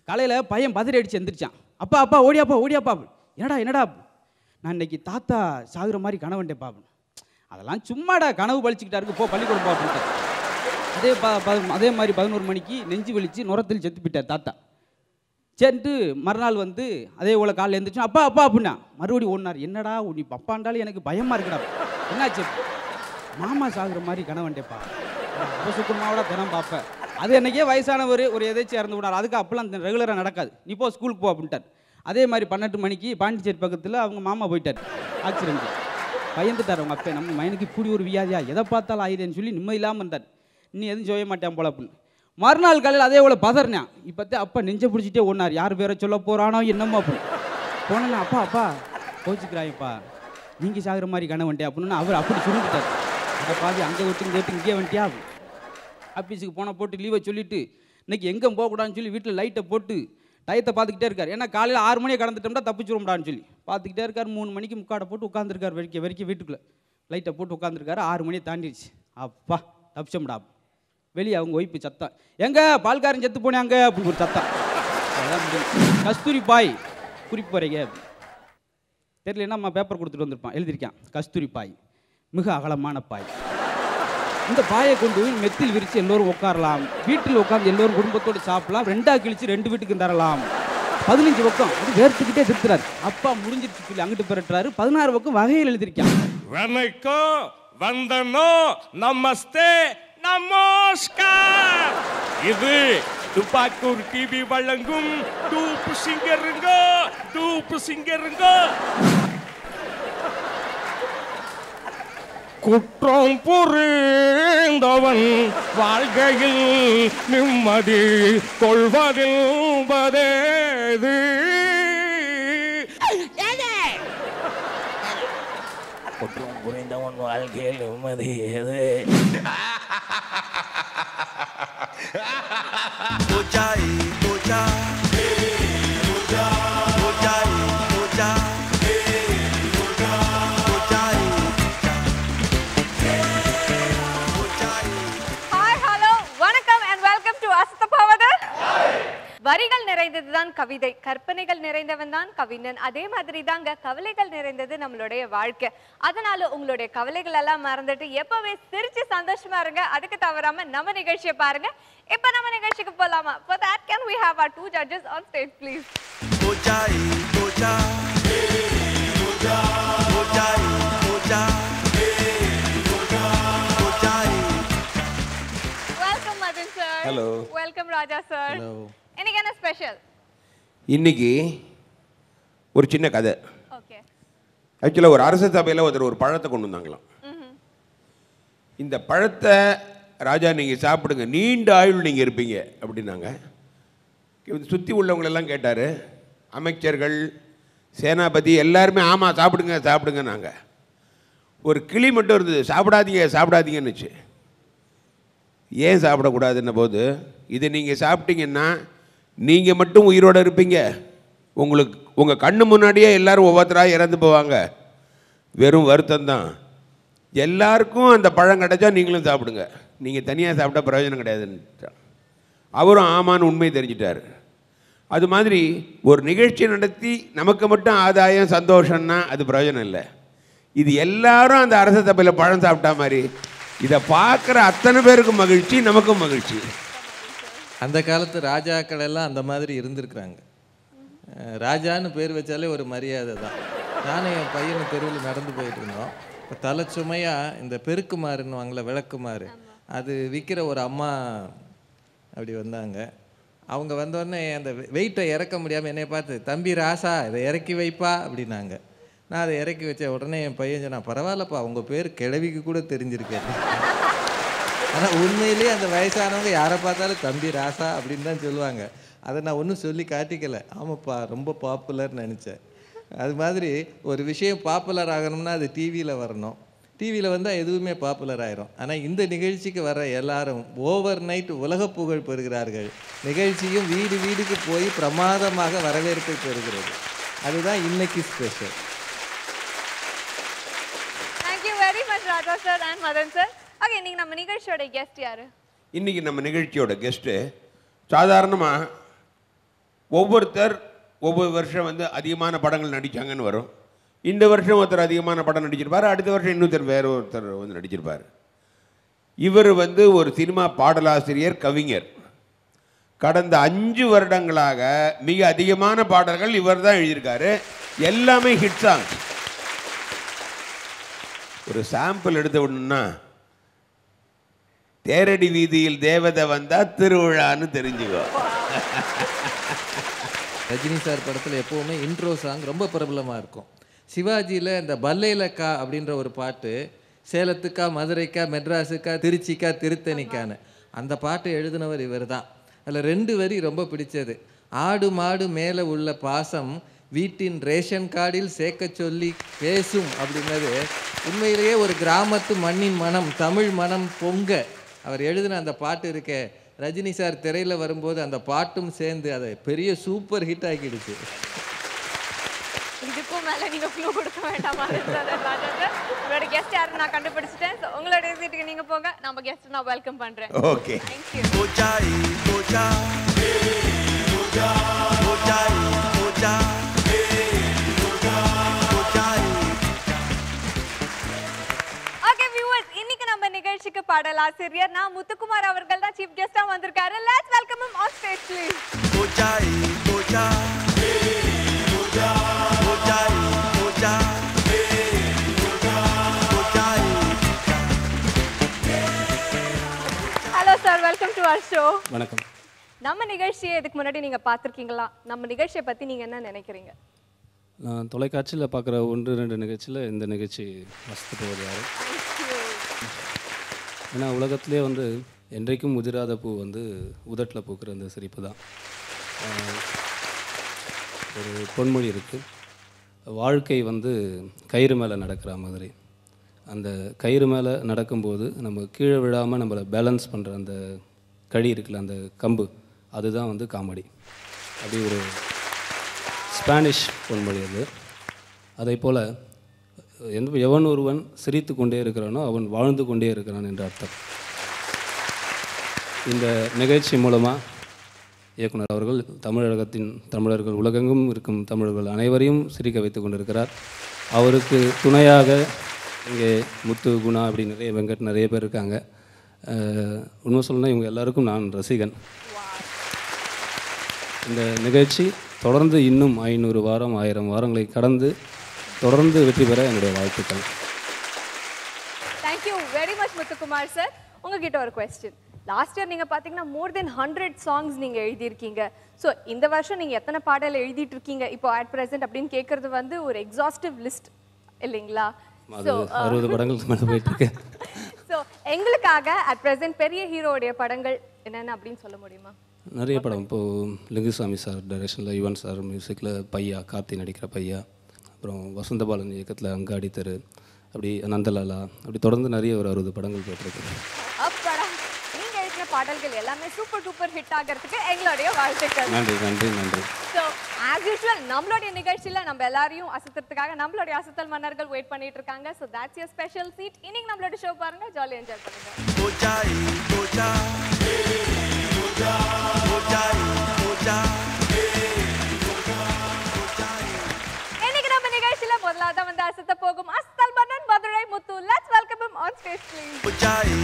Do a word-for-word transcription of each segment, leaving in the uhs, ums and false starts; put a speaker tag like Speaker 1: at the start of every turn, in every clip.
Speaker 1: காலையில் பையன் பதறி அடிச்சு எந்திரிச்சான். அப்பா அப்பா ஓடியாப்பா ஓடியாப்பா. என்னடா என்னடா, நான் இன்னைக்கு தாத்தா சாகுற மாதிரி கனவுண்டேப்பா. அதெல்லாம் சும்மாடா, கனவு பழிச்சுக்கிட்டாருக்கு, போ பள்ளிக்கூடம் போ அப்படின்ட்டார். அதே ப அதே மாதிரி பதினோரு மணிக்கு நெஞ்சு வலிச்சு நுரத்தில் செத்து போயிட்டார் தாத்தா. சரின்ட்டு மறுநாள் வந்து அதே போல் காலையில் எழுந்திரிச்சோம். அப்பா அப்பா அப்படின்னா மறுபடியும் ஓடினார். என்னடா நீ அப்பாண்டாலும் எனக்கு பயமாக இருக்குடா. என்னாச்சு? மாமா சாகுற மாதிரி கனவுண்டேப்பா. அப்போ சுக்குமாவோட தினம் பார்ப்பேன். அது என்னைக்கே வயசானவர் ஒரு எதாச்சும் இறந்து விடார். அதுக்கு அப்போல்லாம் ரெகுலராக நடக்காது. நீ போ ஸ்கூலுக்கு போ அப்படின்ட்டார். அதே மாதிரி பன்னெண்டு மணிக்கு பாண்டிச்சேரி பக்கத்தில் அவங்க மாமா போயிட்டார். ஆக்சிடென்ட் பயந்துட்டார் அவங்க அப்பா. நம்ம மைனுக்கு இப்படி ஒரு வியாதியா, எதை பார்த்தாலும் ஆயுதேன்னு சொல்லி நிம்மதி இல்லாமல் இருந்தார். நீ எதுவும் செய்ய மாட்டேன் போல அப்படின்னு. மறுநாள் காலையில் அதே போல் பதறினான். இப்போத்தே அப்பா நெஞ்சை பிடிச்சிட்டே ஒன்றார். யார் பேரை சொல்ல போகிறானோ என்னமோ அப்படின்னு போனேன்னா, அப்பா அப்பா கோச்சிக்கிறாயப்பா, நீங்கள் சாகுற மாதிரி கனவுண்டே அப்படின்னு அவர் அப்படி சொல்லிவிட்டார். அதை பாதி அங்கே விட்டு கேட்டு இங்கே வந்துட்டியா. ஆஃபீஸுக்கு போனால் போட்டு லீவை சொல்லிவிட்டு இன்றைக்கி எங்கே போகக்கூடாதுன்னு சொல்லி வீட்டில் லைட்டை போட்டு டயத்தை பார்த்துக்கிட்டே இருக்கார். ஏன்னா காலையில் ஆறு மணியை கடந்துட்டோம்னா தப்பிச்சுரும்டான்னு சொல்லி பார்த்துக்கிட்டே இருக்கார். மூணு மணிக்கு முக்காடை போட்டு உட்காந்துருக்கார். வரைக்கும் வரைக்கும் வீட்டுக்குள்ளே லைட்டை போட்டு உட்காந்துருக்காரு. ஆறு மணியை தாண்டிடுச்சு. அப்பா தப்பிச்சோம்டா. வெளியே அவங்க ஒய்ப்பு சத்தம், எங்கே பால்காரன் செத்து போனாங்க அப்படின்னு ஒரு சத்தம். அதான் கஸ்தூரி பாய் குறிப்பு வரைங்க தெரியல. நம்ம பேப்பர் கொடுத்துட்டு வந்திருப்பான், எழுதியிருக்கான் கஸ்தூரி பாய் மிக அகலமான பாய். இந்த பாயை கொண்டு போய் மெத்தில் விரித்து எல்லோரும் உட்காரலாம். வீட்டில் உட்காந்து எல்லோரும் குடும்பத்தோடு சாப்பிடலாம். ரெண்டா கிழிச்சு ரெண்டு வீட்டுக்கு தரலாம். பதினஞ்சு பக்கம் அது வேர்த்துக்கிட்டே திருத்துறாரு. அப்பா முடிஞ்சிருச்சு சொல்லி அங்கிட்டு பெறட்டுறாரு. பதினாறு பக்கம் வகையில் எழுதியிருக்கான்.
Speaker 2: வணக்கம், வந்தனோ, நமஸ்தே, நமஸ்கார். இது துப்பாக்கூர் டிவி வழங்கும் டூப்பு சிங்கருங்க, டூப்பு சிங்கருங்க. குற்றம் புரிந்தவன் வாழ்க்கையில் நிம்மதி கொள்வதென்பதேது. குற்றம் புரிந்தவன் வாழ்க்கையில் நிம்மதி ஏது.
Speaker 3: வரிகள் நிறைந்ததுதான் கவிதை, கற்பனைகள் நிறைந்தவன் தான் கவிஞன். அதே மாதிரி தாங்க கவலைகள் நிறைந்தது நம்மளுடைய வாழ்க்கை. அதனால உங்களுடைய கவலைகள் எல்லாம் மறந்துட்டு எப்பவே சிரிச்சு சந்தோஷமா இருங்க. அதுக்கு தவறாம நம்ம நிகழ்ச்சியை பாருங்க. இப்ப நம்ம நிகழ்ச்சிக்கு போலாமா? For that can we have our two judges on stage please? Welcome Madhan sir.
Speaker 4: Hello.
Speaker 3: Welcome Raja sir.
Speaker 4: Hello.
Speaker 3: இன்னைக்கு என்ன ஸ்பெஷல்?
Speaker 4: இன்னைக்கு ஒரு சின்ன கதை.
Speaker 3: ஓகே.
Speaker 4: ஆக்சுவலாக ஒரு அரச சபையில் ஒருத்தர் ஒரு பழத்தை கொண்டு வந்தாங்களாம். இந்த பழத்தை ராஜா நீங்கள் சாப்பிடுங்க, நீண்ட ஆயுள் நீங்கள் இருப்பீங்க அப்படின்னாங்க. சுற்றி உள்ளவங்களெல்லாம் கேட்டார். அமைச்சர்கள், சேனாபதி எல்லாருமே ஆமாம் சாப்பிடுங்க சாப்பிடுங்க. நாங்கள் ஒரு கிளி மட்டும் இருந்தது, சாப்பிடாதீங்க சாப்பிடாதீங்கன்னுச்சு. ஏன் சாப்பிடக்கூடாதுன்ன போது, இதை நீங்கள் சாப்பிட்டீங்கன்னா நீங்கள் மட்டும் உயிரோடு இருப்பீங்க, உங்களுக்கு உங்கள் கண்ணு முன்னாடியே எல்லோரும் ஒவ்வொருத்தராக இறந்து போவாங்க, வெறும் வருத்தம் தான். எல்லாருக்கும் அந்த பழம் கிடச்சா நீங்களும் சாப்பிடுங்க, நீங்கள் தனியாக சாப்பிட்டா பிரயோஜனம் கிடையாதுன்னு அவரும் ஆமான்னு உண்மை தெரிஞ்சிட்டார். அது மாதிரி ஒரு நிகழ்ச்சி நடத்தி நமக்கு மட்டும் ஆதாயம் சந்தோஷம்னா அது பிரயோஜனம் இல்லை. இது எல்லாரும் அந்த அரச சபையில் பழம் சாப்பிட்டா மாதிரி இதை பார்க்குற அத்தனை பேருக்கும் மகிழ்ச்சி, நமக்கும் மகிழ்ச்சி.
Speaker 5: அந்த காலத்து ராஜாக்கள் எல்லாம் அந்த மாதிரி இருந்திருக்கிறாங்க. ராஜான்னு பேர் வச்சாலே ஒரு மரியாதை தான். நானும் என் பையனை தெருவில் நடந்து போயிட்டு இருந்தோம். இப்போ தலை சுமையாக இந்த பெருக்குமாறுன்னு வாங்கல, விளக்குமாறு, அது விற்கிற ஒரு அம்மா அப்படி வந்தாங்க. அவங்க வந்தோடனே அந்த வெயிட்டை இறக்க முடியாமல் என்னை பார்த்து, தம்பி ராசா இதை இறக்கி வைப்பா அப்படின்னாங்க. நான் அதை இறக்கி வச்சேன். உடனே என் பையன் சொன்னா, பரவாயில்லப்பா உங்கள் பேர் கிழவிக்கு கூட தெரிஞ்சிருக்கேன். ஆனால் உண்மையிலேயே அந்த வயசானவங்க யாரை பார்த்தாலும் தம்பி ராசா அப்படின்னு தான் சொல்லுவாங்க. அதை நான் ஒன்றும் சொல்லி காட்டிக்கலை. ஆமாப்பா ரொம்ப பாப்புலர்னு நினச்சேன். அது மாதிரி ஒரு விஷயம் பாப்புலர் ஆகணும்னா அது டிவியில் வரணும். டிவியில் வந்தால் எதுவுமே பாப்புலர் ஆயிரும். ஆனால் இந்த நிகழ்ச்சிக்கு வர எல்லாரும் ஓவர் நைட் உலக புகழ் பெறுகிறார்கள். நிகழ்ச்சியும் வீடு வீடுக்கு போய் பிரமாதமாக வரவேற்பை பெறுகிறது. அதுதான் இன்னைக்கு special.
Speaker 3: Thank you very much Raja sir and Madhan sir. Okay, இன்னைக்கு நம்ம நிகழ்ச்சியோட கெஸ்ட் யாரு?
Speaker 4: இன்னைக்கு நம்ம நிகழ்ச்சியோட கெஸ்ட்டு சாதாரணமாக ஒவ்வொருத்தர் ஒவ்வொரு வருஷம் வந்து அதிகமான படங்கள் நடித்தாங்கன்னு வரும். இந்த வருஷம் ஒருத்தர் அதிகமான படம் நடிச்சிருப்பார், அடுத்த வருஷம் இன்னொருத்தர் வேற ஒருத்தர் வந்து நடிச்சிருப்பார். இவர் வந்து ஒரு சினிமா பாடலாசிரியர், கவிஞர். கடந்த அஞ்சு வருடங்களாக மிக அதிகமான பாடல்கள் இவர் தான் எழுதியிருக்காரு. எல்லாமே ஹிட் சாங்ஸ். ஒரு சாம்பிள் எடுத்து விடணும்னா, தேரடி வீதியில் தேவதை வந்தா திருவிழான்னு தெரிஞ்சுக்கோ.
Speaker 5: ரஜினி சார் படத்தில் எப்போவுமே இன்ட்ரோ சாங் ரொம்ப பிரபலமாக இருக்கும். சிவாஜியில் இந்த பல்லேலக்கா அப்படின்ற ஒரு பாட்டு, சேலத்துக்கா மதுரைக்கா மெட்ராஸுக்கா திருச்சிக்கா திருத்தணிக்கான்னு அந்த பாட்டை எழுதினவர் இவர் தான். அதில் ரெண்டு வரி ரொம்ப பிடிச்சது. ஆடு மாடு மேலே உள்ள பாசம் வீட்டின் ரேஷன் கார்டில் சேர்க்க சொல்லி பேசும் அப்படின்னது உண்மையிலேயே ஒரு கிராமத்து மண்ணின் மனம், தமிழ் மனம் பொங்க அவர் எழுதின அந்த பாட்டு இருக்க. ரஜினி சார் திரையில் வரும்போது அந்த பாட்டும் சேர்ந்து அதை பெரிய சூப்பர் ஹிட் ஆக்கிடுச்சு.
Speaker 3: இதுக்கும் மேல நீங்க க்ளூ கொடுக்க வேண்டாமா? உங்களோட கெஸ்ட் யாருன்னு நான் கண்டுபிடிச்சிட்டேன். ஸோ உங்களோட சீட்டுக்கு நீங்க போங்க, நம்ம கெஸ்ட் நான் வெல்கம் பண்றேன்.
Speaker 4: Okay,
Speaker 3: thank you. ஓகே வியூவர்ஸ், இன்னைக்கு நம்ம நிகழ்ச்சிக்கு பாடலாசிரியர் நான் முத்துக்குமார் அவர்கள் தான் சீஃப் கெஸ்டா வந்திருக்காரு. Let's welcome him on stage please. Hello sir, welcome to our show.
Speaker 6: வணக்கம்.
Speaker 3: நம்ம நிகழ்ச்சியை இதுக்கு முன்னாடி நீங்க பார்த்திருக்கீங்களா? நம்ம நிகழ்ச்சியை பத்தி நீங்க என்ன நினைக்கிறீங்க?
Speaker 6: நான் தொலைக்காட்சியில் பார்க்குற ஒன்று ரெண்டு நிகழ்ச்சியில் இந்த நிகழ்ச்சி அசத்த போவது யாரு. ஏன்னா உலகத்திலே வந்து என்றைக்கும் முதிராத பூ வந்து உதட்டில் பூக்கிற அந்த சிரிப்பு தான். ஒரு பொன்மொழி இருக்குது, வாழ்க்கை வந்து கயிறு மேலே நடக்கிற மாதிரி. அந்த கயிறு மேலே நடக்கும்போது நம்ம கீழே விழாமல் நம்மளை பேலன்ஸ் பண்ணுற அந்த கழி இருக்குல்ல, அந்த கம்பு, அதுதான் வந்து காமெடி. அப்படி ஒரு ஸ்பானிஷ் பொன்மொழி அது. அதை போல் எந்த எவன் ஒருவன் சிரித்து கொண்டே இருக்கிறானோ அவன் வாழ்ந்து கொண்டே இருக்கிறான் என்ற அர்த்தம். இந்த நிகழ்ச்சி மூலமாக இயக்குனர் அவர்கள் தமிழகத்தின் தமிழர்கள், உலகெங்கும் இருக்கும் தமிழர்கள் அனைவரையும் சிரிக்க வைத்து கொண்டிருக்கிறார். அவருக்கு துணையாக இங்கே முத்து, குணா, அப்படி நிறைய வெங்கட் நிறைய பேர் இருக்காங்க. உண்மை சொல்லணும்னா இவங்க எல்லாருக்கும் நான் ரசிகன். இந்த நிகழ்ச்சி தொடர்ந்து இன்னும் ஐநூறு வாரம் ஆயிரம் வாரங்களை கடந்து தொடர்ந்து வெற்றி பெற என்னுடைய வாழ்த்துக்கள்.
Speaker 3: Thank you very much Muthukumar sir. உங்ககிட்ட ஒரு கொஸ்டின். லாஸ்ட் இயர் நீங்கள் பார்த்தீங்கன்னா மோர் தென் ஹண்ட்ரட் சாங்ஸ் நீங்கள் எழுதியிருக்கீங்க. ஸோ இந்த வருஷம் நீங்கள் எத்தனை பாடல் எழுதிட்டு இருக்கீங்க இப்போ அட் ப்ரெசென்ட் அப்படின்னு கேட்குறது வந்து ஒரு எக்ஸாஸ்டிவ் லிஸ்ட் இல்லைங்களா?
Speaker 6: அது அறுபது படங்களுக்கு மேலே போயிட்டு இருக்கு.
Speaker 3: ஸோ எங்களுக்காக அட் ப்ரெசென்ட் பெரிய ஹீரோடைய படங்கள் என்னென்ன அப்படின்னு சொல்ல முடியுமா?
Speaker 6: நிறைய படம். இப்போது லிங்குசாமி சார் டைரக்ஷனில், யுவன் சார் மியூசிக்கில் பையா, கார்த்தி நடிக்கிற பையா, அப்புறம் வசந்தபாலன் இயக்கத்தில் அங்காடி தெரு, அப்படி நந்தலாலா, அப்படி தொடர்ந்து நிறைய ஒரு அறுபது படங்கள் போயிட்டுருக்கு.
Speaker 3: நீங்கள் எழுதின பாடல்கள் எல்லாமே சூப்பர் டூப்பர் ஹிட் ஆகிறதுக்கு எங்களுடைய வாழ்த்துக்கள்.
Speaker 6: நன்றி நன்றி நன்றி.
Speaker 3: ஸோ ஆஸ் யூஷுவல் நம்மளுடைய நிகழ்ச்சியில் நம்ம எல்லாரையும் அசத்துறதுக்காக நம்மளுடைய அசத்தல் மன்னர்கள் வெயிட் பண்ணிட்டு இருக்காங்க. So that's your special seat. இன்னைக்கு நம்மளோட ஷோ பாருங்க, ஜாலியாக என்ஜாய் பண்ணுங்க. இன்னைக்கு நம்ம நிகழ்ச்சியில முதலாவது வந்து அசத்த போகும் அசத்தல் மன்னன் Madurai Muthu. Let's welcome him on stage please.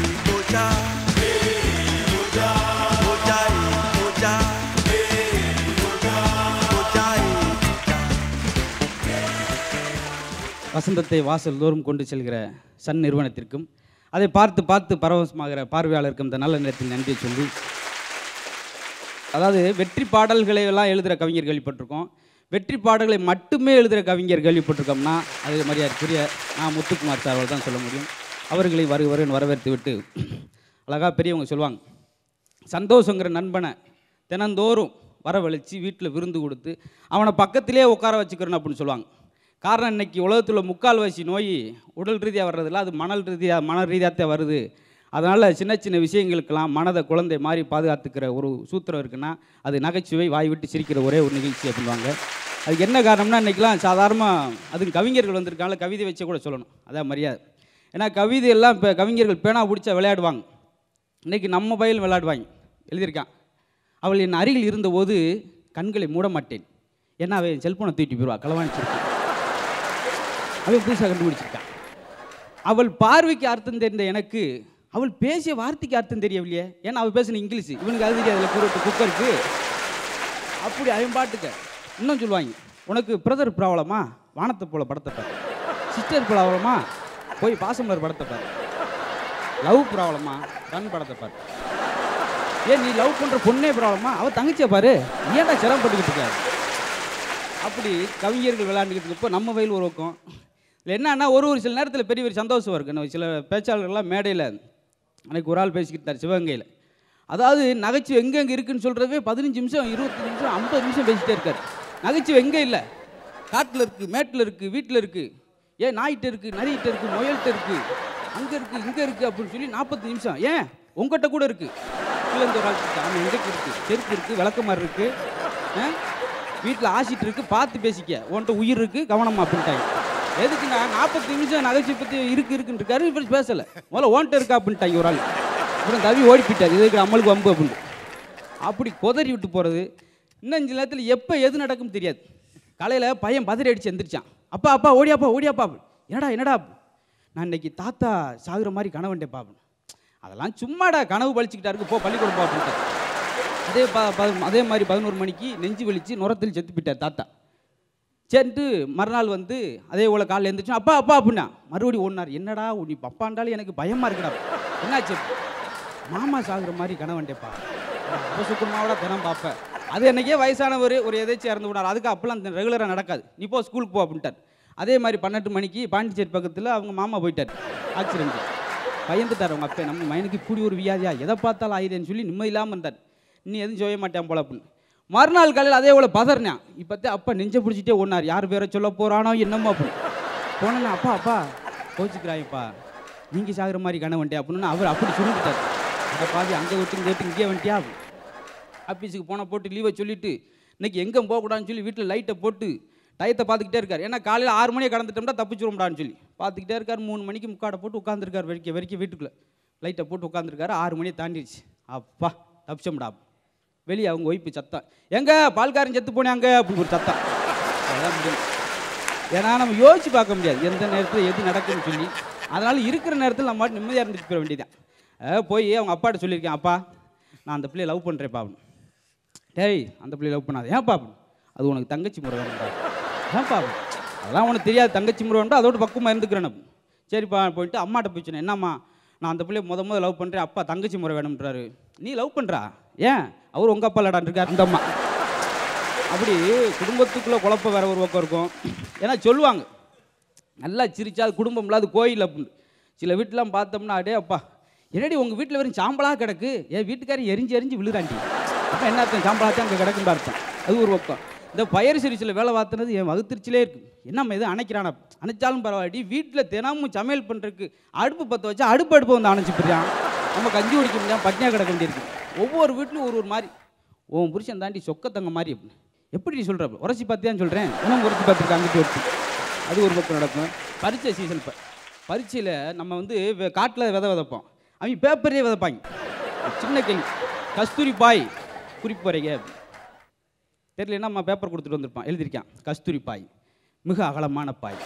Speaker 1: வசந்தத்தை வாசல் தோறும் கொண்டு செல்கிற சன் நிறுவனத்திற்கும் அதை பார்த்து பார்த்து பரவசமாகிற பார்வையாளருக்கும் இந்த நல்ல நேரத்தில் நன்றி சொல்லி, அதாவது வெற்றி பாடல்களை எல்லாம் எழுதுகிற கவிஞர் கேள்விப்பட்டிருக்கோம், வெற்றி பாடல்களை மட்டுமே எழுதுகிற கவிஞர் கேள்விப்பட்டிருக்கோம்னா அது மரியாதைக்குரிய நான் முத்துக்குமார் சார் அவர்கள் தான் சொல்ல முடியும். அவர்களை வருக வருன்னு வரவேற்று விட்டு, அழகாக பெரியவங்க சொல்லுவாங்க, சந்தோஷங்கிற நண்பனை தினந்தோறும் வரவழைச்சி வீட்டில் விருந்து கொடுத்து அவனை பக்கத்திலே உட்கார வச்சுக்கிறேன்னு அப்படின்னு சொல்லுவாங்க. காரணம் இன்றைக்கி உலகத்தில் முக்கால்வாசி நோய் உடல் ரீதியாக வர்றதில்ல, அது மணல் ரீதியாக மன ரீதியாகத்தான் வருது. அதனால் சின்ன சின்ன விஷயங்களுக்கெல்லாம் மனதை குழந்தை மாதிரி பாதுகாத்துக்கிற ஒரு சூத்திரம் இருக்குன்னா அது நகைச்சுவை, வாய் விட்டு சிரிக்கிற ஒரே ஒரு நிகழ்ச்சி அப்படின்வாங்க. அதுக்கு என்ன காரணம்னா இன்றைக்கெலாம் சாதாரணமாக அதுவும் கவிஞர்கள் வந்திருக்காங்கள, கவிதை வச்சே கூட சொல்லணும், அதான் மரியாதை. ஏன்னா கவிதையெல்லாம் இப்போ கவிஞர்கள் பேனா பிடிச்சா விளையாடுவாங்க, இன்றைக்கி நம்ம பயில் விளையாடுவாங்க. எழுதியிருக்கான், அவள் என் அருகில் இருந்தபோது கண்களை மூட மாட்டேன். ஏன்னா அவன் செல்ஃபோனை தூக்கிட்டு போயிடுவா, களவாணிச்சிருக்கான். அவன் புதுசாக கண்டுபிடிச்சிருக்கான். அவள் பார்வைக்கு அர்த்தம் தெரிந்த எனக்கு அவள் பேசிய வார்த்தைக்கு அர்த்தம் தெரியவில்லையே. ஏன்னா அவள் பேசின இங்கிலீஷ், இவனுக்கு அது தெரியாது, குரட்டு குக்கருக்கு. அப்படி அவன் பாட்டுக்க இன்னும் சொல்லுவாங்க, உனக்கு பிரதர் ப்ராப்ளமா, வானத்தை போல படத்தை பாரு. சிஸ்டர் ப்ராப்ளமா, போய் பாசமலர் படத்தை பாரு. லவ் ப்ராப்ளமா, ரன் படத்தை பாரு. ஏன் நீ லவ் பண்ணுற பொண்ணே ப்ராப்ளமா, அவள் தங்கச்சியை பாரு, ஏன்டா சிரமப்பட்டுக்கிட்டு இருக்காரு. அப்படி கவிஞர்கள் விளையாண்டுக்கிட்டு இருக்கப்போ நம்ம வயல் ஒரு பக்கம் இல்லை. என்னன்னா ஒரு ஒரு சில நேரத்தில் பெரிய பெரிய சந்தோஷம் இருக்குது. நம்ம சில பேச்சாளர்கள்லாம் மேடையில் அன்றைக்கி ஒரு ஆள் பேசிக்கிட்டார் சிவகங்கையில். அதாவது நகைச்சுவை எங்கெங்கே இருக்குதுன்னு சொல்கிறதே பதினஞ்சு நிமிஷம் இருபத்தஞ்சு நிமிஷம் ஐம்பது நிமிஷம் பேசிகிட்டே இருக்கார். நகைச்சுவை எங்கே இல்லை, காட்டில் இருக்குது, மேட்டில் இருக்குது, வீட்டில் இருக்குது, ஏன் நாய்கிட்ட இருக்குது, நரிகிட்ட இருக்குது, முயல்கிட்ட இருக்குது, அங்கே இருக்குது, இங்கே இருக்குது அப்படின்னு சொல்லி நாற்பத்தஞ்சு நிமிஷம். ஏன் உங்கள்கிட்ட கூட இருக்குது, கீழே ஒரு ஆள் இருக்குது, அவன் எங்கேக்கு இருக்குது, செருப்பு இருக்குது, விளக்கமாறு இருக்குது, வீட்டில் ஆசிட்டு இருக்குது, பார்த்து பேசிக்க, உன்கிட்ட உயிர் இருக்குது, கவனமா அப்படின்ட்டாங்க. எதுக்குன்னா நாற்பத்தி நிமிஷம் நகைச்சுவை பற்றி இருக்கு இருக்குன்னு இருக்காரு, இப்படி பேசலை. முதல்ல ஓன்ட்ட இருக்கா அப்படின்ட்டாங்க ஒரு ஆள். அப்புறம் தவி ஓடி போயிட்டார், இதுக்கு அம்மளுக்கு வம்பு அப்படின்னு. அப்படி கொதறி விட்டு போகிறது. இன்னும் அஞ்சு நேரத்தில் எப்போ எது நடக்கும் தெரியாது. காலையில் பையன் பதறி அடித்து எந்திரிச்சான். அப்பா அப்பா ஓடியாப்பா ஓடியாப்பா, என்னடா என்னடா, நான் இன்னைக்கு தாத்தா சாகுற மாதிரி கனவுண்டே பாப்பேன். அதெல்லாம் சும்மாடா, கனவு பழிச்சிக்கிட்டாருக்கு, போ பள்ளிக்கூடம் போ அப்படின்ட்டார். அதே ப அதே மாதிரி பதினோரு மணிக்கு நெஞ்சு வலிச்சு நுரத்தில் செத்து போயிட்டார் தாத்தா. சரிட்டு மறுநாள் வந்து அதே போல் காலையில் எழுந்திரிச்சோம், அப்பா அப்பா அப்படின்னா மறுபடியும் ஒன்றார். என்னடா நீ பப்பாண்டாலும் எனக்கு பயமாக இருக்குடா. என்னாச்சு, மாமா சாகுற மாதிரி கனவண்டேப்பா, சுக்குமாவோட தினம் பார்ப்பேன். அது என்னைக்கே வயசானவர் ஒரு எதாச்சும் இறந்து விடார், அதுக்கு அப்போல்லாம் ரெகுலராக நடக்காது, நீ போ ஸ்கூலுக்கு போ அப்படின்ட்டார். அதே மாதிரி பன்னெண்டு மணிக்கு பாண்டிச்சேரி பக்கத்தில் அவங்க மாமா போயிட்டார் ஆக்சிடென்ட். பயந்துட்டார் அவங்க அப்பா, நம்ம மைனுக்கு இப்படி ஒரு வியாதியா, எதை பார்த்தாலும் ஆயுதேன்னு சொல்லி நிம்மதி இல்லாமல் இருந்தார். நீ எதுவும் செய்ய மாட்டேன் போல அப்படின்னு. மறுநாள் காலையில் அதே போல் பதறினான். இப்போத்தே அப்பா நெஞ்சை பிடிச்சிட்டே ஒன்றார், யார் பேரை சொல்ல போகிறானோ என்னமோ அப்படின்னு. போனேன்னா அப்பா அப்பா கோச்சிக்கிறாயப்பா, நீங்கள் சாகுற மாதிரி கனவன்ட்டே அப்படின்னு அவர் அப்படி சொல்லிட்டார். அதை பாதி அங்கே விட்டு இங்கே விட்டு இங்கே வந்துட்டியா. ஆஃபீஸுக்கு போனால் போட்டு லீவை சொல்லிவிட்டு இன்றைக்கி எங்கே போகக்கூடாதுன்னு சொல்லி வீட்டில் லைட்டை போட்டு டயத்தை பார்த்துக்கிட்டே இருக்கார். ஏன்னா காலையில் ஆறு மணியை கடந்துட்டோம்னா தப்பிச்சுரும்டான்னு சொல்லி பார்த்துக்கிட்டே இருக்கார். மூணு மணிக்கு முக்காடை போட்டு உட்காந்துருக்கார், வரைக்கும் வரைக்கும் வீட்டுக்குள்ளே லைட்டை போட்டு உட்காந்துருக்காரு. ஆறு மணியை தாண்டிடுச்சு. அப்பா தப்பிச்சோம்டா. வெளியே அவங்க ஒய்ப்பு சத்தம், எங்கே பால்காரன் செத்து போனாங்க அப்படின்னு ஒரு சத்தம். அதான் முடியும். ஏன்னா நம்ம யோசிச்சு பார்க்க முடியாது எந்த நேரத்தில் எது நடக்குன்னு சொல்லி. அதனால் இருக்கிற நேரத்தில் நம்ம பாட்டு நிம்மதியாக இருந்துட்டு போயிட வேண்டியதான். போய் அவங்க அப்பாட்ட சொல்லியிருக்கேன், அப்பா நான் அந்த பிள்ளையை லவ் பண்ணுறேன்ப்பா அப்படின்னு. டேய் அந்த பிள்ளையை லவ் பண்ணாது, ஏன்ப்பா அப்படின்னு. அது உனக்கு தங்கச்சி முறை வேணும்டா. ஏன்ப்பா அப்படின்னு. அதெல்லாம் உனக்கு தெரியாது, தங்கச்சி முறை வேணும்டா, அதோட பக்குவமாக இருந்துக்கிறேன். சரிப்பா போயிட்டு அம்மாட்ட போயிடுச்சேன், என்னம்மா நான் அந்த பிள்ளையை முத முத லவ் பண்ணுறேன், அப்பா தங்கச்சி முறை வேணும்ன்றாரு. நீ லவ் பண்ணுறா, ஏன் அவர் உங்கள் அப்பா இல்லாடான் இருக்கார் அந்த அம்மா. அப்படி குடும்பத்துக்குள்ளே குழப்பம் வேற ஒரு பக்கம் இருக்கும். ஏன்னா சொல்லுவாங்க நல்லா சிரிச்சா அது குடும்பம் இல்லாத கோயில் அப்படின்னு. சில வீட்டிலாம் பார்த்தோம்னா அடே அப்பா என்னடி உங்கள் வீட்டில் வெறும் சாம்பலாக கிடக்கு, என் வீட்டுக்காரர் எரிஞ்சு எரிஞ்சு விழுறாண்டி, அப்போ என்ன அர்த்தம், சாம்பலாக அங்கே கிடக்குன்னு அர்த்தம். அது ஒரு பக்கம். இந்த பயறு சிரிச்சில் வேலை பார்த்தனது என் வகுத்திருச்சிலே இருக்குது. என்னம்மா எதுவும் அணைக்கிறானா, அணைச்சாலும் பரவாயில்ல, வீட்டில் தினமும் சமையல் பண்ணுறதுக்கு அடுப்பு பற்ற வச்சா அடுப்பு அடுப்பு வந்து அணைச்சி போயிடான், நம்ம கஞ்சி குடிக்க முடியாது, பட்னியாக கிடக்க வேண்டியிருக்கு. ஒவ்வொரு வீட்லையும் ஒரு ஒரு மாதிரி. உன் புருஷன் தாண்டி சொக்கத்தங்க மாதிரி அப்படின்னு எப்படி சொல்கிற, உரைச்சி பார்த்தியான்னு சொல்கிறேன், இன்னும் உரைச்சி பார்த்துருக்காங்க ஒருத்தி. அது ஒரு பக்கம் நடக்கும். பரீட்சை சீசன். இப்போ பரீட்சையில் நம்ம வந்து காட்டில் விதை விதைப்போம், அவங்க பேப்பரே விதைப்பாங்க. சின்ன கேள்வி, கஸ்தூரி பாய் குறிப்பு வரைங்க தெரியலன்னா நம்ம பேப்பர் கொடுத்துட்டு வந்திருப்பான், எழுதியிருக்கான் கஸ்தூரி பாய் மிக அகலமான பாய்,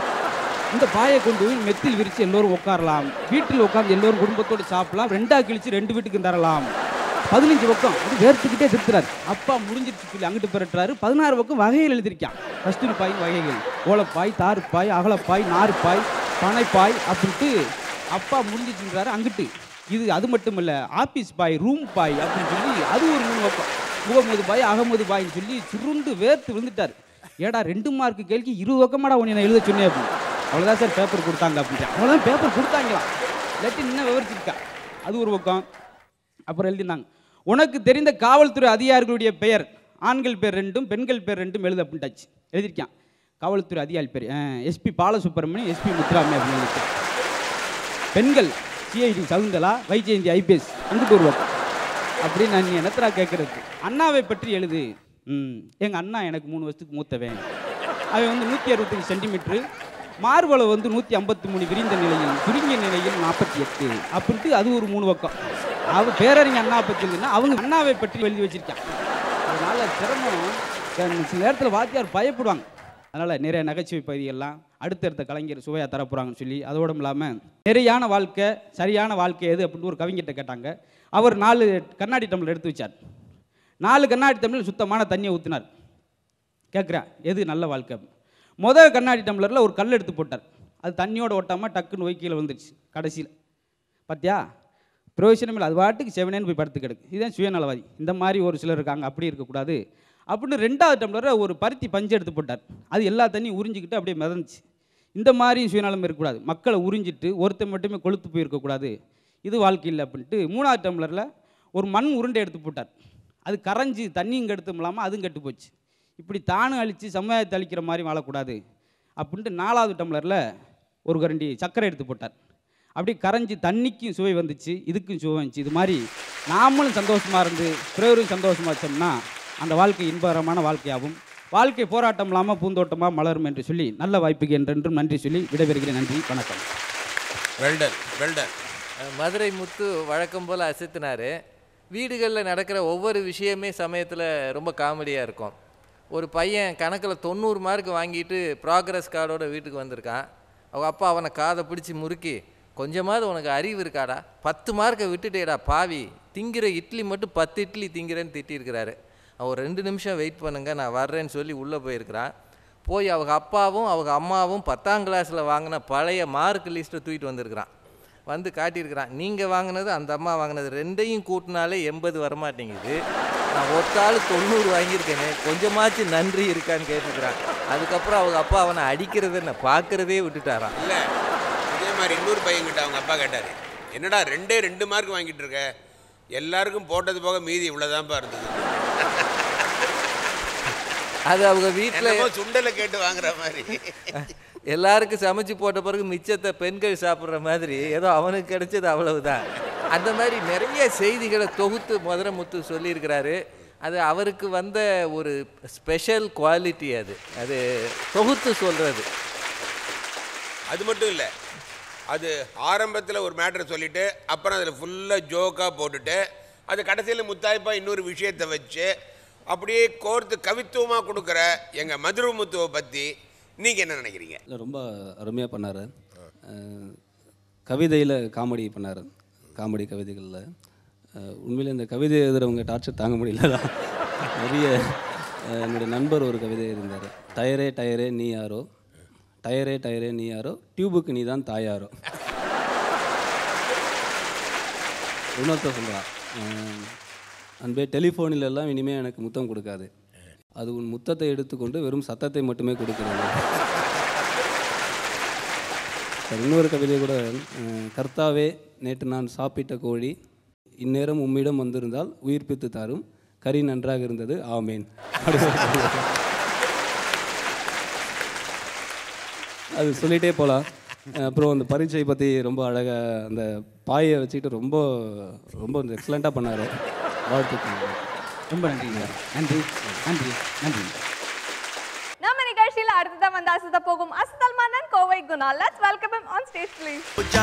Speaker 1: இந்த பாயை கொண்டு போய் மெத்தில் விரித்து எல்லோரும் உட்காரலாம், வீட்டில் உட்காந்து எல்லோரும் குடும்பத்தோடு சாப்பிடலாம், ரெண்டாக கிழிச்சு ரெண்டு வீட்டுக்கு தரலாம். பதினஞ்சு பக்கம் அது வேர்த்துக்கிட்டே திருத்துறாரு. அப்பா முடிஞ்சிருச்சு சொல்லி அங்கிட்டு பெறட்டுறாரு. பதினாறு பக்கம் வகைகள் எழுதியிருக்கான், கஸ்தூரி பாய் வகைகள், ஓலப்பாய், தாறுப்பாய், அகலப்பாய், நாறுப்பாய், பனைப்பாய் அப்படின்ட்டு அப்பா முடிஞ்சிச்சுன்றாரு. அங்கிட்டு இது அது மட்டும் இல்லை, ஆஃபீஸ் பாய், ரூம் பாய் அப்படின்னு சொல்லி அது ஒரு மூணு பக்கம், முகமது பாய், அகமது பாய்ன்னு சொல்லி சுருண்டு வேர்த்து விழுந்துட்டார். ஏடா ரெண்டு மார்க்கு கேள்வி இருபது பக்கமாடா உன்னை நான் எழுத சொன்னேன் அப்படின்னு. அவ்வளோதான் சார் பேப்பர் கொடுத்தாங்க அப்படின்ட்டு. அவ்வளோதான் பேப்பர் கொடுத்தாங்களாம், இல்லாட்டி இன்னும் விவரிச்சிருக்கா. அது ஒரு பக்கம். அப்புறம் எழுதினாங்க, உனக்கு தெரிந்த காவல்துறை அதிகாரிகளுடைய பெயர், ஆண்கள் பேர் ரெண்டும் பெண்கள் பேர் ரெண்டும் எழுது அப்படின்ட்டாச்சு. எழுதியிருக்கான் காவல்துறை அதிகாரி பேர் எஸ்பி பாலசுப்ரமணியம், எஸ்பி முத்துராமி அப்படின்னு எழுதியிருக்கேன். பெண்கள் சிஐடி சகுந்தலா, வைஜெயந்தி ஐபிஎஸ், அங்கிட்டு ஒரு பக்கம். அப்படின்னு நான் என்னத்தரா கேட்குறது. அண்ணாவை பற்றி எழுது. ம் எங்கள் அண்ணா எனக்கு மூணு வருஷத்துக்கு மூத்தவன், அவன் வந்து நூற்றி அறுபத்தஞ்சு சென்டிமீட்ரு, மார்பளை வந்து நூற்றி ஐம்பத்தி மூணு விரிந்த நிலையில், சுருங்கிய நிலையில் நாற்பத்தி எட்டு அப்படின்ட்டு அது ஒரு மூணு பக்கம். அவ பேரறிஞர் அண்ணா பற்றி எழுதுனா அவங்க அண்ணாவை பற்றி எழுதி வச்சிருக்கான். அதனால் சிரமம் சில நேரத்தில் வாத்தியார் பயப்படுவாங்க. அதனால் நிறைய நகைச்சுவை பகுதிகள்லாம் அடுத்தடுத்த கலைஞர் சுவையாக தரப்போகிறாங்கன்னு சொல்லி, அதோடும் இல்லாமல் நிறையான வாழ்க்கை சரியான வாழ்க்கை எது அப்படின்னு ஒரு கவிஞர்கிட்ட கேட்டாங்க. அவர் நாலு கண்ணாடி டம்ளர் எடுத்து வச்சார். நாலு கண்ணாடி டம்ளர் சுத்தமான தண்ணியை ஊற்றினார். கேட்குறேன் எது நல்ல வாழ்க்கை? முதல் கண்ணாடி டம்ளரில் ஒரு கல் எடுத்து போட்டார். அது தண்ணியோடு ஒட்டாமல் டக்குன்னு போய் கீழே வந்துடுச்சு. கடைசியில் பார்த்தியா பிரயோஜனம் இல்லை, அது பாட்டுக்கு செவனேன்னு போய் படுத்து கிடக்கு. இதுதான் சுயநலவாதி. இந்த மாதிரி ஒரு சிலர் இருக்காங்க, அப்படி இருக்கக்கூடாது அப்படின்னு ரெண்டாவது டம்ளரில் ஒரு பருத்தி பஞ்சு எடுத்து போட்டார். அது எல்லா தண்ணியும் உறிஞ்சிக்கிட்டு அப்படியே மிதந்துச்சு. இந்த மாதிரியும் சுயநலம் இருக்கக்கூடாது, மக்களை உறிஞ்சிட்டு ஒருத்தர் மட்டுமே கொளுத்து போயிருக்கக்கூடாது, இது வாழ்க்கை இல்லை அப்படின்ட்டு மூணாவது டம்ளரில் ஒரு மண் உருண்டை எடுத்து போட்டார். அது கரைஞ்சி தண்ணியும் கெடுத்து இல்லாமல் அதுவும் கெட்டு போச்சு. இப்படி தானும் அழித்து சமுதாயத்தை அழிக்கிற மாதிரி வாழக்கூடாது அப்படின்ட்டு நாலாவது டம்ளரில் ஒரு கரண்டி சர்க்கரை எடுத்து போட்டார். அப்படி கரைஞ்சி தண்ணிக்கும் சுவை வந்துச்சு, இதுக்கும் சுவை வந்துச்சு. இது மாதிரி நாமளும் சந்தோஷமாக இருந்து பிறரும் சந்தோஷமாக வச்சோம்னா அந்த வாழ்க்கை இன்பகரமான வாழ்க்கையாகும். வாழ்க்கை போராட்டம் இல்லாமல் பூந்தோட்டமாக மலரும் என்று சொல்லி நல்ல வாய்ப்புக்கு என்றென்றும் நன்றி சொல்லி விடைபெறுகிறேன். நன்றி, வணக்கம்.
Speaker 4: Well done well done.
Speaker 5: மதுரை முத்து வழக்கம் போல் அசத்தினார். வீடுகளில் நடக்கிற ஒவ்வொரு விஷயமே சமயத்தில் ரொம்ப காமெடியாக இருக்கும். ஒரு பையன் கணக்கில் தொண்ணூறு மார்க் வாங்கிட்டு ப்ராக்ரஸ் கார்டோட வீட்டுக்கு வந்திருக்கான். அவங்க அப்பா அவனை காதை பிடிச்சி முறுக்கி, கொஞ்சமாவது உனக்கு அறிவு இருக்காடா, பத்து மார்க்கை விட்டுட்டேடா பாவி, திங்கிற இட்லி மட்டும் பத்து இட்லி திங்கிறேன்னு திட்டிருக்கிறாரு. அவன் ரெண்டு நிமிஷம் வெயிட் பண்ணுங்க நான் வர்றேன்னு சொல்லி உள்ளே போயிருக்கிறான். போய் அவங்க அப்பாவும் அவங்க அம்மாவும் பத்தாம் கிளாஸில் வாங்கின பழைய மார்க் லிஸ்ட்டை தூக்கிட்டு வந்திருக்கிறான். வந்து காட்டியிருக்கிறான், நீங்கள் வாங்கினது அந்த அம்மா வாங்கினது ரெண்டையும் கூட்டினாலே எண்பது வரமாட்டேங்குது, நான் ஒத்தாள் தொண்ணூறு வாங்கியிருக்கேனே, கொஞ்சமாச்சு நன்றி இருக்கான்னு கேட்டுக்கிறான். அதுக்கப்புறம் அவங்க அப்பா அவனை அடிக்கிறத நான் பார்க்குறதே விட்டுட்டாரான்.
Speaker 4: இல்லை இதே மாதிரி இன்னொரு பையன்கிட்ட அவங்க அப்பா கேட்டார், என்னடா ரெண்டே ரெண்டு மார்க் வாங்கிட்டு இருக்க, எல்லாருக்கும் போட்டது போக மீதி இவ்வளோதான்ப்பா இருந்தது.
Speaker 5: அது அவங்க வீட்டில்
Speaker 4: சுண்டலை கேட்டு வாங்குற மாதிரி
Speaker 5: எல்லாருக்கும் சமைச்சு போட்ட பிறகு மிச்சத்தை பெண்கள் சாப்பிட்ற மாதிரி ஏதோ அவனுக்கு கிடைச்சது அவ்வளவுதான். அந்த மாதிரி நிறைய செய்திகளை தொகுத்து மதுரை முத்து சொல்லியிருக்கிறாரு. அது அவருக்கு வந்த ஒரு ஸ்பெஷல் குவாலிட்டி. அது அது தொகுத்து சொல்கிறது.
Speaker 4: அது மட்டும் இல்லை, அது ஆரம்பத்தில் ஒரு மேட்ரை சொல்லிவிட்டு அப்புறம் அதில் ஃபுல்லாக ஜோக்காக போட்டுட்டு அது கடைசியில் முத்தாய்ப்பாக இன்னொரு விஷயத்தை வச்சு அப்படியே கோர்த்து கவித்துவமாக கொடுக்குற எங்கள் மதுரை முத்துவை பற்றி நீங்கள் என்ன நினைக்கிறீங்க?
Speaker 6: இல்லை, ரொம்ப அருமையாக பண்ணார். கவிதையில் காமெடி பண்ணார், காமெடி கவிதைகளில். உண்மையில் இந்த கவிதை எழுதுகிறவங்க டார்ச்சர் தாங்க முடியல. நிறைய என்னுடைய நண்பர் ஒரு கவிதை இருந்தார், டயரே டயரே நீ யாரோ, டயரே டயரே நீ யாரோ, டியூபுக்கு நீ தான் தாயாரோ. இன்னொருத்தர் சொல்கிறான், அன்பே டெலிஃபோனில் எல்லாம் இனிமேல் எனக்கு முத்தம் கொடுக்காது, அது உன் முத்தத்தை எடுத்துக்கொண்டு வெறும் சத்தத்தை மட்டுமே கொடுக்கிறது. இன்னொரு கவிதை கூட, கர்த்தாவே நேற்று நான் சாப்பிட்ட கோழி இந்நேரம் உம்மிடம் வந்திருந்தால் உயிர்ப்பித்து தாரும், கறி நன்றாக இருந்தது ஆமேன். அது சொல்லிகிட்டே போகலாம். அப்புறம் அந்த பரீட்சை பற்றி ரொம்ப அழகாக அந்த பாயை வச்சுக்கிட்டு ரொம்ப ரொம்ப எக்ஸலண்ட்டாக பண்ணார். வாழ்த்துக்கள்.
Speaker 1: ரொம்ப நன்றிங்க. நன்றி நன்றி நன்றி.
Speaker 3: நம்ம நிகழ்ச்சியில் அடுத்ததான் வந்து அசத்த போகும் அசத்தல் மன்னன் Kovai Guna. Let's welcome him on stage please.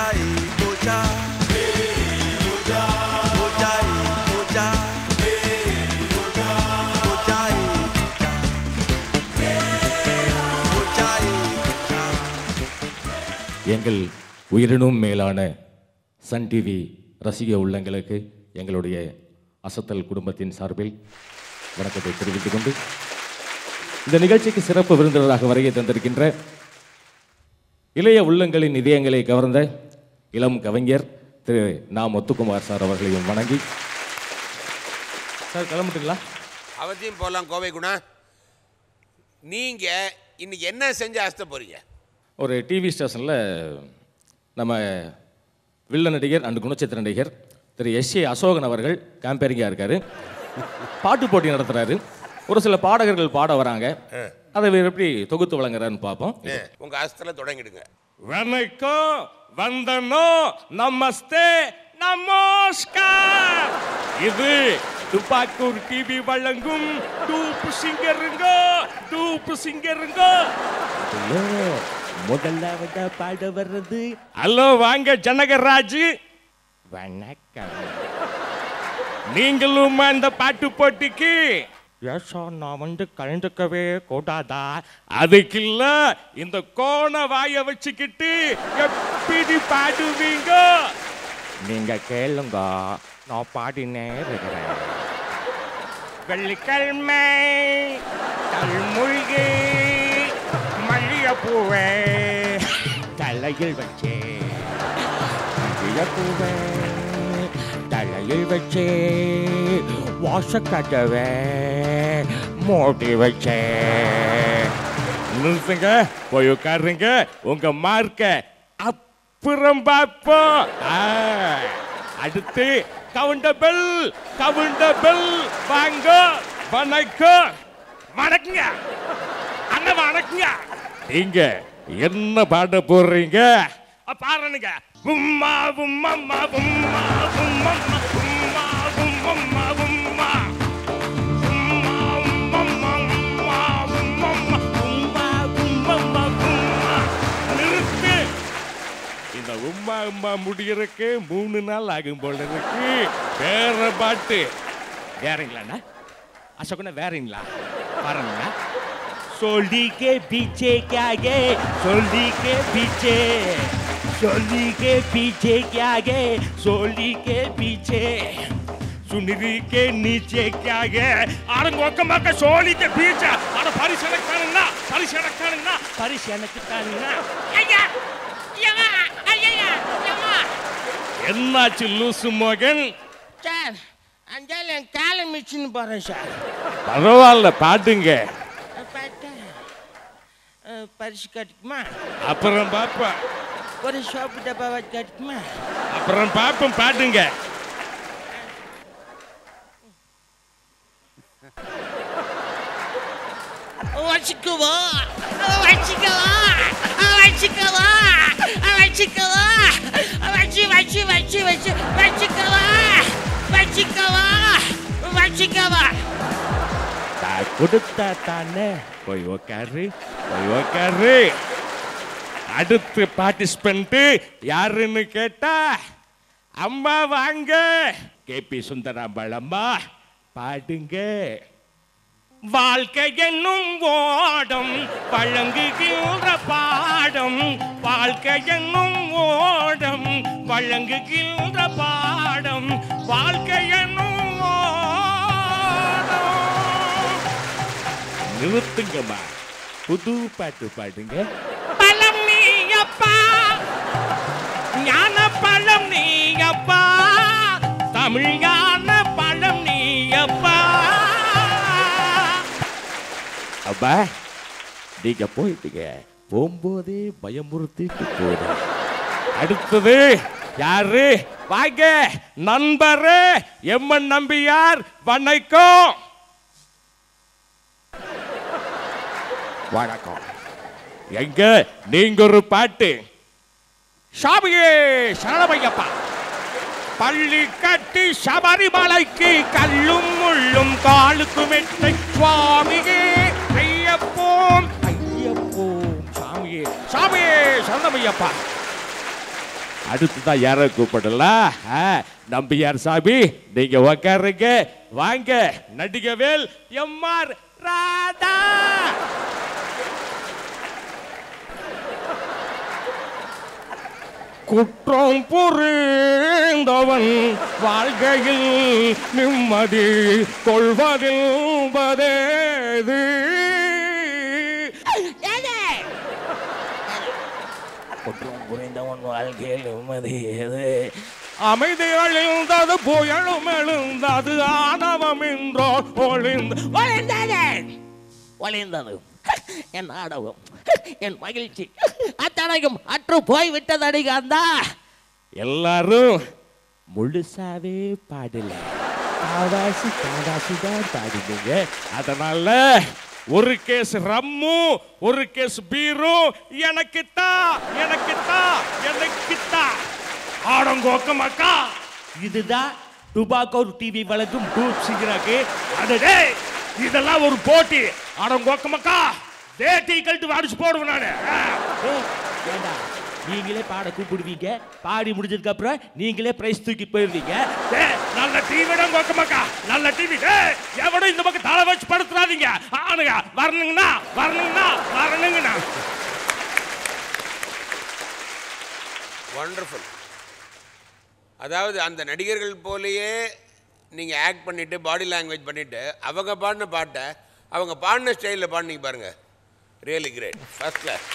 Speaker 2: எங்கள் உயிரினும் மேலான சன் டிவி ரசிக உள்ளங்களுக்கு எங்களுடைய அசத்தல் குடும்பத்தின் சார்பில் வணக்கத்தை தெரிவித்துக் கொண்டு இந்த நிகழ்ச்சிக்கு சிறப்பு விருந்தினராக வருகை தந்திருக்கின்ற இளைய உள்ளங்களின் இதயங்களை கவர்ந்த இளம் கவிஞர் திரு நா. முத்துக்குமார் சார் அவர்களையும் வணங்கி, சார் கிளம்பிட்டுங்களா?
Speaker 4: அவசியம் போகலாம். கோவை குணா, நீங்கள் இன்னைக்கு என்ன செஞ்சு அசத்த போகிறீங்க?
Speaker 2: ஒரு டிவி ஸ்டேஷனில் நம்ம வில்ல நடிகர் அண்ட் குணச்சித்திர நடிகர் திரு எஸ் ஏ அசோகன் அவர்கள் கேம்பேரிங்காக இருக்கார். பாட்டு போட்டி நடத்துகிறாரு. ஒரு சில பாடகர்கள் பாட வராங்க. அதை எப்படி தொகுத்து வழங்குறான்னு பார்ப்போம்.
Speaker 4: உங்கள் அசத்தில் தொடங்கிடுங்க.
Speaker 2: வணக்கம், வந்தனோ, நமஸ்தே, நமஸ்கார். இது துப்பாக்கூர் டிவி வழங்கும் டூப்பு சிங்கருங்க, டூப்பு சிங்கருங்க. முதலாவது பாட வர்றது ஹலோ வாங்க ஜனகராஜ். வணக்கம். நீங்களும் அந்த பாட்டு போட்டிக்கு ஏசா நான் வந்து கலந்துக்கவே கூடாதா? அதுக்கு இல்ல, இந்த கோண வாய வச்சுக்கிட்டு எப்படி பாடுவீங்க? நீங்க கேளுங்க, நான் பாடினே இருக்கிறேன். வெள்ளிக்கிழமை கல்முழ்கி மல்லிகைப்பூவே தலையில் வச்சே, மல்லிகைப்பூவே தலையில் வச்சே, வாசக்கதவை மூடி வச்சே. நிறுத்துங்க, போய் உட்காருங்க, உங்க மார்க்க அப்புறம் பார்ப்போம். அடுத்து கவுண்டபிள் கவுண்டபிள் வாங்க. வணக்கம். வணக்கங்க அண்ணா, வணக்கங்க. நீங்க என்ன பாட போடுறீங்க? பாருங்க. உம்மா உம்மா உம்மா உம்மா உம்மா உம்மா உம்மா உம்மா நிறுத்து. இந்த உம்மா உம்மா முடியறதுக்கு மூணு நாள் ஆகும் போல இருக்கு. வேற பாட்டு வேறீங்களாண்ணா? அசோகண்ணா வேறீங்களா? பாருங்கண்ணா. सोली के पीछे क्या गे, सोली के पीछे, सोली के पीछे क्या गे, सोली के पीछे, सुनरी के नीचे क्या गे. आरंगोकमा के सोली के पीछे आर परिशनक कानना, परिशनक कानना, परिशनक कानना. ஐயா யமா ஐயா யமா என்னாச்சு லூசு மகன்?
Speaker 7: சார் அஞ்சால கால மிச்சின்னு போறேன் சார்.
Speaker 2: பரவாயில்ல, பாடுங்க.
Speaker 7: பரிசு கட்டுக்குமா?
Speaker 2: அப்புறம் பாப்பா.
Speaker 7: ஒரு சோப்பு டப்பாவை கட்டுக்குமா?
Speaker 2: அப்புறம் பாப்போம், பாடுங்க.
Speaker 7: வச்சுக்குவா வச்சுக்குவா வச்சுக்குவா வச்சுக்குவா வச்சு வச்சு வச்சு வச்சு வச்சுக்குவா வச்சுக்குவா வச்சுக்குவா.
Speaker 2: கொடுத்தா தானே. போய் உக்காரு, போய் உக்காரு. அடுத்து பார்ட்டிசிபென்ட் யாருன்னு கேட்டா, அம்மா வாங்க. கே பி சுந்தராம்பாளம்மா பாடுங்க. வாழ்க்கை என்னும் ஓடம் வழங்குகின்ற பாடம், வாழ்க்கை என்னும் ஓடம் வழங்குகின்ற பாடம், வாழ்க்கை என்னும் நிறுத்துங்கம்மா, புது பாட்டு பாடுங்க. பழம் நீ அப்பா, ஞான பழம் நீ அப்பா, தமிழ் ஞான பழம் நீ அப்பா. அப்பா நீங்க போயிட்டீங்க, போகும்போதே பயமுறுத்திட்டு போது. அடுத்தது யாரு? வாங்க நண்பரே, எம்மன் நம்பியார். வணக்கம். வணக்கம். எங்க நீங்க ஒரு பாட்டு. சாமியே சரணமையப்பா, பள்ளி கட்டி சபரிமலைக்கு கல்லும் முள்ளும் காலுக்கு மெட்டை சுவாமியே ஐயப்போம் ஐயப்போம். சாமியே சாமியே சரணமையப்பா. அடுத்துதான் யார கூப்பிடல? நம்பியார் சாமி, நீங்க உக்காருங்க. வாங்க நடிகவேல் எம்ஆர் ராதா. குற்றம் புரிந்தவன் வாழ்க்கையில் நிம்மதி கொள்வதென்பதேது.
Speaker 7: குற்றம் புரிந்தவன் வாழ்க்கையில் நிம்மதி ஏது?
Speaker 2: அமைதி எழுந்தது புயலும் எழுந்தது ஆணவம் என்றோ ஒளிந்து
Speaker 7: ஒளிந்தது ஒளிந்தது என் ஆடவம் என் மகிழ்ச்சி அத்தனையும் அற்று போய்விட்டது அடிகாந்தா.
Speaker 2: எல்லாரும் முழுசாவே பாடல, காவாசி காவாசி தான் பாடுங்க. அதனால ஒரு கேஸ் ரம்மு, ஒரு கேஸ் பீரு எனக்குத்தா எனக்குத்தா எனக்குத்தா. ஆடங்கோக்கமாக்கா, இதுதான் டுபாக்கோ டிவி வழங்கும் டூப் சிகராக்கு. அடடே இதெல்லாம் ஒரு போட்டி. ஆடங்கோக்கமாக்கா, தேட்டி கழட்டு அடிச்சு போடுவேன் நானு.
Speaker 7: ஏண்டா
Speaker 8: நீங்களே பாட கூப்பிடுவீங்க, பாடி முடிஞ்சதுக்கு அப்புறம் நீங்களே பிரைஸ் தூக்கி போயிருவீங்க. நல்ல டிவிடம் கோக்கமாக்கா, நல்ல டிவி. எவனும் இந்த பக்கம் தலை வச்சு படுத்துறாதீங்க. ஆனுங்க வரணுங்கண்ணா, வரணுங்கண்ணா, வரணுங்கண்ணா.
Speaker 4: வண்டர்ஃபுல். அதாவது அந்த நடிகர்கள் போலேயே நீங்கள் ஆக்ட் பண்ணிவிட்டு பாடி லாங்குவேஜ் பண்ணிவிட்டு அவங்க பாடின பாட்டை அவங்க பாடின ஸ்டைலில் பாடினீங்க பாருங்கள். Really great. First class.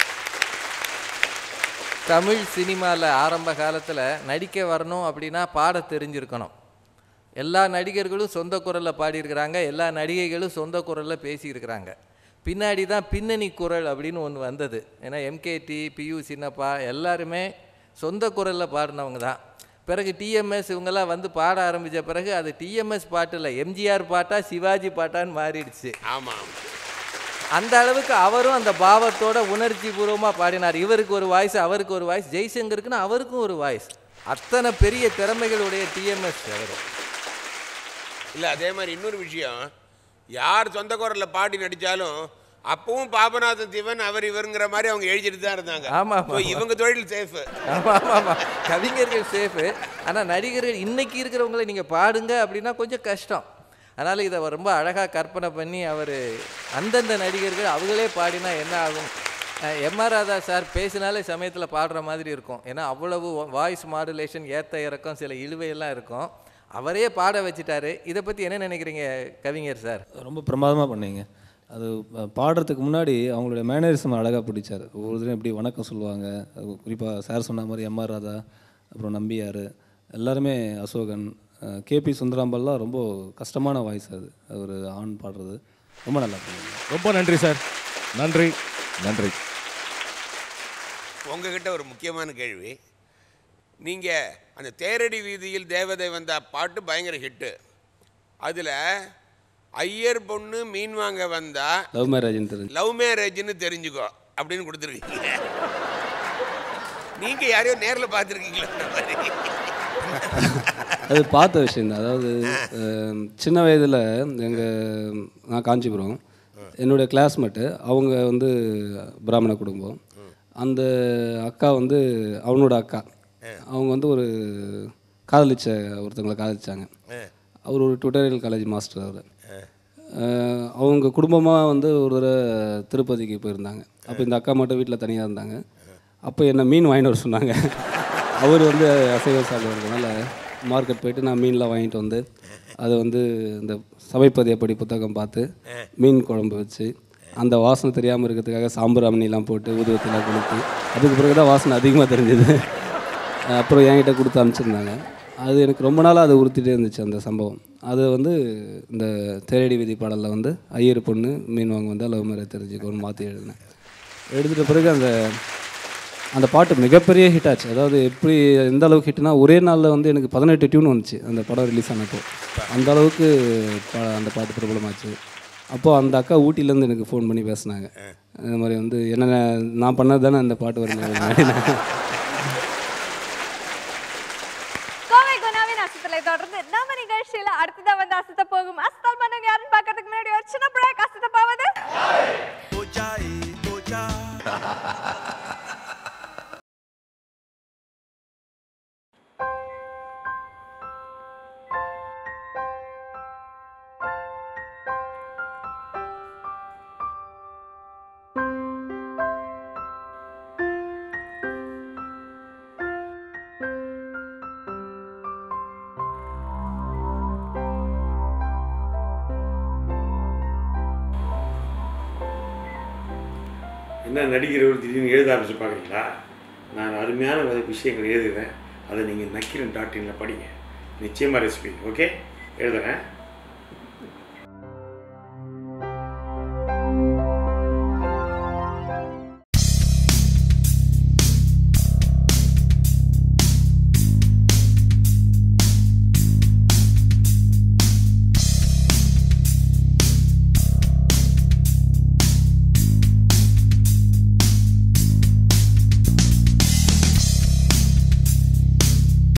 Speaker 5: Tamil சினிமாவில் ஆரம்ப காலத்தில் நடிக்க வரணும் அப்படின்னா பாட தெரிஞ்சிருக்கணும். எல்லா நடிகர்களும் சொந்த குரலில் பாடியிருக்கிறாங்க, எல்லா நடிகைகளும் சொந்த குரலில் பேசியிருக்கிறாங்க. பின்னாடி தான் பின்னணி குரல் அப்படின்னு ஒன்று வந்தது. ஏன்னா எம்கேடி, பியூ சின்னப்பா எல்லாருமே சொந்த குரலில் பாடினவங்க தான். பிறகு டிஎம்எஸ் இவங்கெல்லாம் வந்து பாட ஆரம்பித்த பிறகு அது டிஎம்எஸ் பாட்டு இல்லை, எம்ஜிஆர் பாட்டா சிவாஜி பாட்டான்னு மாறிடுச்சு.
Speaker 4: ஆமாம்.
Speaker 5: அந்த அளவுக்கு அவரும் அந்த பாவத்தோட உணர்ச்சி பூர்வமாக பாடினார். இவருக்கு ஒரு வாய்ஸ், அவருக்கு ஒரு வாய்ஸ், ஜெய்சங்கருக்குன்னு அவருக்கும் ஒரு வாய்ஸ். அத்தனை பெரிய திறமைகளுடைய டிஎம்எஸ் அவர்.
Speaker 4: இல்லை, அதே மாதிரி இன்னொரு விஷயம், யார் சொந்த குரலில் பாடி நடித்தாலும் அப்பவும் பாபநாதன் சிவன் அவர் இவருங்கிற மாதிரி அவங்க எழுதிட்டு தான் இருந்தாங்க.
Speaker 5: ஆமாம்,
Speaker 4: இவங்க தொழில் சேஃபு.
Speaker 5: ஆமாம் ஆமாம் ஆமாம், கவிஞர்கள் சேஃபு. ஆனால் நடிகர்கள் இன்னைக்கு இருக்கிறவங்களை நீங்கள் பாடுங்க அப்படின்னா கொஞ்சம் கஷ்டம். அதனால் இதை ரொம்ப அழகாக கற்பனை பண்ணி அவர் அந்தந்த நடிகர்கள் அவங்களே பாடினா என்ன ஆகும். எம்ஆர் ராதா சார் பேசினாலே சமயத்தில் பாடுற மாதிரி இருக்கும். ஏன்னா அவ்வளவு வாய்ஸ் மாடுலேஷன், ஏற்ற இறக்கம், சில இழுவையெல்லாம் இருக்கும். அவரே பாட வச்சுட்டாரு. இதை பற்றி என்ன நினைக்கிறீங்க கவிஞர் சார்?
Speaker 6: ரொம்ப பிரமாதமாக பண்ணீங்க. அது பாடுறதுக்கு முன்னாடி அவங்களுடைய மேனரிசம் அழகாக பிடிச்சார். ஒவ்வொரு தடவையும் எப்படி வணக்கம் சொல்லுவாங்க. குறிப்பாக சார் சொன்ன மாதிரி எம்ஆர் ராதா, அப்புறம் நம்பியார், எல்லாருமே, அசோகன், கேபி சுந்தராம்பல்லாம் ரொம்ப கஷ்டமான வாய்ஸ். அது ஒரு ஆண் பாடுறது ரொம்ப நல்லா பண்ணுங்க.
Speaker 2: ரொம்ப நன்றி சார். நன்றி நன்றி.
Speaker 4: உங்ககிட்ட ஒரு முக்கியமான கேள்வி. நீங்கள் அந்த தேரடி வீதியில் தேவதை வந்த பாட்டு பயங்கர ஹிட்டு. அதில் ஐயர் பொண்ணு மீன் வாங்க வந்தா
Speaker 6: லவ் மேரேஜ்னு தெரிஞ்சு
Speaker 4: லவ் மேரேஜ்னு தெரிஞ்சுக்கோ அப்படின்னு கொடுத்துருக்கீங்க. நீங்கள் யாரையோ நேரில் பார்த்துருக்கீங்களா?
Speaker 6: அது பார்த்த விஷயந்தான். அதாவது சின்ன வயதில் எங்கள் நான் காஞ்சிபுரம், என்னுடைய கிளாஸ்மேட்டு அவங்க வந்து பிராமண குடும்பம். அந்த அக்கா வந்து அவனோட அக்கா, அவங்க வந்து ஒரு காதலிச்ச ஒருத்தவங்களை காதலிச்சாங்க. அவர் ஒரு டுட்டோரியல் காலேஜ் மாஸ்டர். அவர் அவங்க குடும்பமாக வந்து ஒரு தடவை திருப்பதிக்கு போயிருந்தாங்க. அப்போ இந்த அக்கா மட்டும் வீட்டில் தனியாக இருந்தாங்க. அப்போ என்னை மீன் வாங்கிட்டு வர சொன்னாங்க. அவர் வந்து அசைவ சாப்பிட்றதுனால மார்க்கெட் போயிட்டு நான் மீன்லாம் வாங்கிட்டு வந்து அதை வந்து இந்த சமைப்பது எப்படி புத்தகம் பார்த்து மீன் குழம்பு வச்சு அந்த வாசனை தெரியாமல் இருக்கிறதுக்காக சாம்பிராமணிலாம் போட்டு ஊதுவத்திலாம் கொளுத்தி அதுக்கு பிறகு தான் வாசனை அதிகமாக தெரிஞ்சது. அப்புறம் என்கிட்ட கொடுத்து அனுப்பிச்சிருந்தாங்க. அது எனக்கு ரொம்ப நாளாக அதை உறுத்திட்டே இருந்துச்சு அந்த சம்பவம். அது வந்து இந்த தேரடி விதி பாடலில் வந்து ஐயர் பொண்ணு மீன் வாங்க வந்தால் லவ் மேரேஜ் தெரிஞ்சுக்கோன்னு மாற்றி எழுதினேன். எழுதிட்ட பிறகு அந்த அந்த பாட்டு மிகப்பெரிய ஹிட் ஆச்சு. அதாவது எப்படி எந்த அளவுக்கு ஹிட்னா, ஒரே நாளில் வந்து எனக்கு பதினெட்டு டியூன் வந்துச்சு அந்த படம் ரிலீஸ் ஆனப்போ. அந்த அளவுக்கு பா அந்த பாட்டு பிரபலமாச்சு. அப்போது அந்த அக்கா ஊட்டிலேருந்து எனக்கு ஃபோன் பண்ணி பேசினாங்க. இந்த மாதிரி வந்து என்ன நான் பண்ணது தானே அந்த பாட்டு வருங்க.
Speaker 3: தொடர்ந்து நம்ம நிகழ்ச்சியில அடுத்ததா வந்து அசத்த போகும் அசத்தல் மன்னன் யாருன்னு பார்க்கறதுக்கு முன்னாடி ஒரு சின்ன பிரேக். அசத்த போவது
Speaker 9: என்ன நடிகர்கள் திடீர்னு எழுத ஆரம்பிச்சு பார்க்குறீங்களா? நான் அருமையான விஷயங்கள் எழுதுகிறேன். அதை நீங்கள் நக்கீரன் டாட் இனில் படிங்க. நிச்சயமாக ரெசிபி ஓகே எழுதுகிறேன்.